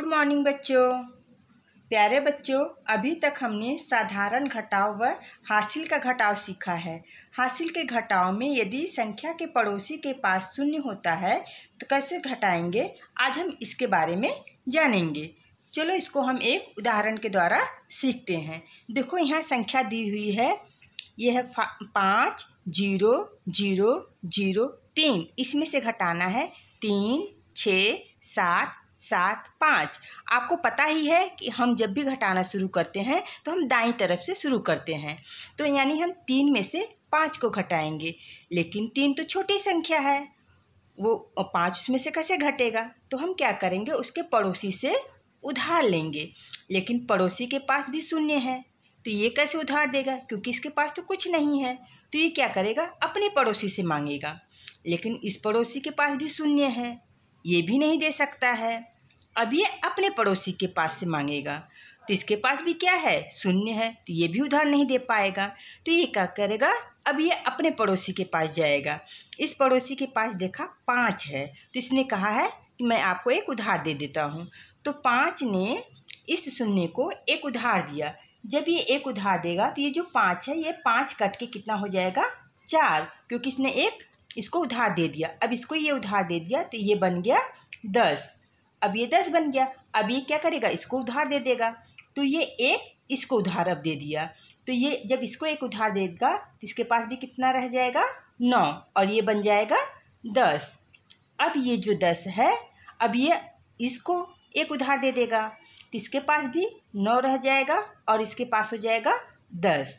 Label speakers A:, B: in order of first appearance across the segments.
A: Good morning बच्चों। प्यारे बच्चों, अभी तक हमने साधारण घटाव व हासिल का घटाव सीखा है। हासिल के घटाव में यदि संख्या के पड़ोसी के पास शून्य होता है तो कैसे घटाएंगे, आज हम इसके बारे में जानेंगे। चलो इसको हम एक उदाहरण के द्वारा सीखते हैं। देखो यहाँ संख्या दी हुई है, यह है 5 0 0 0 3। इसमें से घटाना है 3 6 7 7 5। आपको पता ही है कि हम जब भी घटाना शुरू करते हैं तो हम दाईं तरफ से शुरू करते हैं, तो यानी हम 3 में से 5 को घटाएंगे। लेकिन 3 तो छोटी संख्या है, वो 5 उसमें से कैसे घटेगा? तो हम क्या करेंगे, उसके पड़ोसी से उधार लेंगे। लेकिन पड़ोसी के पास भी शून्य है, तो ये कैसे उधार देगा? क्योंकि इसके पास तो कुछ नहीं है, तो ये क्या करेगा, अपने पड़ोसी से मांगेगा। लेकिन इस पड़ोसी के पास भी शून्य है, ये भी नहीं दे सकता है। अब ये अपने पड़ोसी के पास से मांगेगा, तो इसके पास भी क्या है, शून्य है, तो ये भी उधार नहीं दे पाएगा। तो ये क्या करेगा, अब ये अपने पड़ोसी के पास जाएगा। इस पड़ोसी के पास देखा 5 है, तो इसने कहा है कि मैं आपको एक उधार दे देता हूँ। तो 5 ने इस शून्य को एक उधार दिया। जब ये एक उधार देगा तो ये जो 5 है, ये 5 कट के कितना हो जाएगा, 4, क्योंकि इसने एक इसको उधार दे दिया। अब इसको ये उधार दे दिया तो ये बन गया 10। अब ये 10 बन गया। अब ये क्या करेगा, इसको उधार दे देगा। तो ये एक इसको उधार अब दे दिया, तो ये जब इसको एक उधार देगा तो इसके पास भी कितना रह जाएगा, 9, और ये बन जाएगा 10। अब ये जो 10 है, अब ये इसको एक उधार दे देगा तो इसके पास भी 9 रह जाएगा और इसके पास हो जाएगा 10।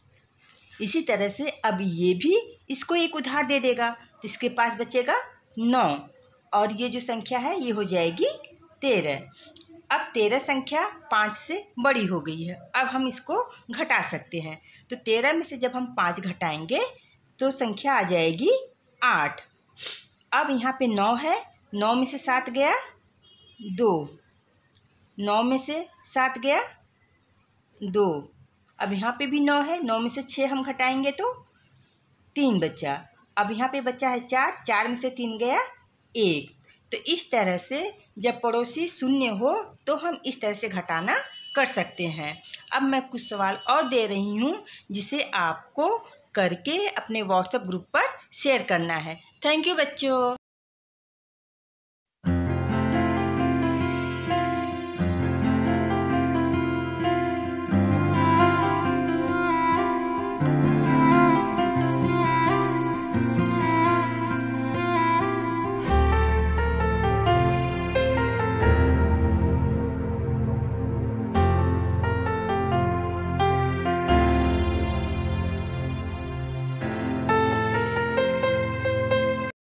A: इसी तरह से अब ये भी इसको एक उधार दे देगा तो इसके पास बचेगा 9, और ये जो संख्या है ये हो जाएगी 13। अब 13 संख्या 5 से बड़ी हो गई है, अब हम इसको घटा सकते हैं। तो 13 में से जब हम 5 घटाएंगे तो संख्या आ जाएगी 8। अब यहाँ पे 9 है, 9 में से 7 गया 2, 9 में से 7 गया 2। अब यहाँ पे भी 9 है, 9 में से 6 हम घटाएंगे तो 3 बचा। अब यहाँ पे बचा है 4, 4 में से 3 गया 1। तो इस तरह से जब पड़ोसी शून्य हो तो हम इस तरह से घटाना कर सकते हैं। अब मैं कुछ सवाल और दे रही हूँ जिसे आपको करके अपने व्हाट्सएप ग्रुप पर शेयर करना है। थैंक यू बच्चों।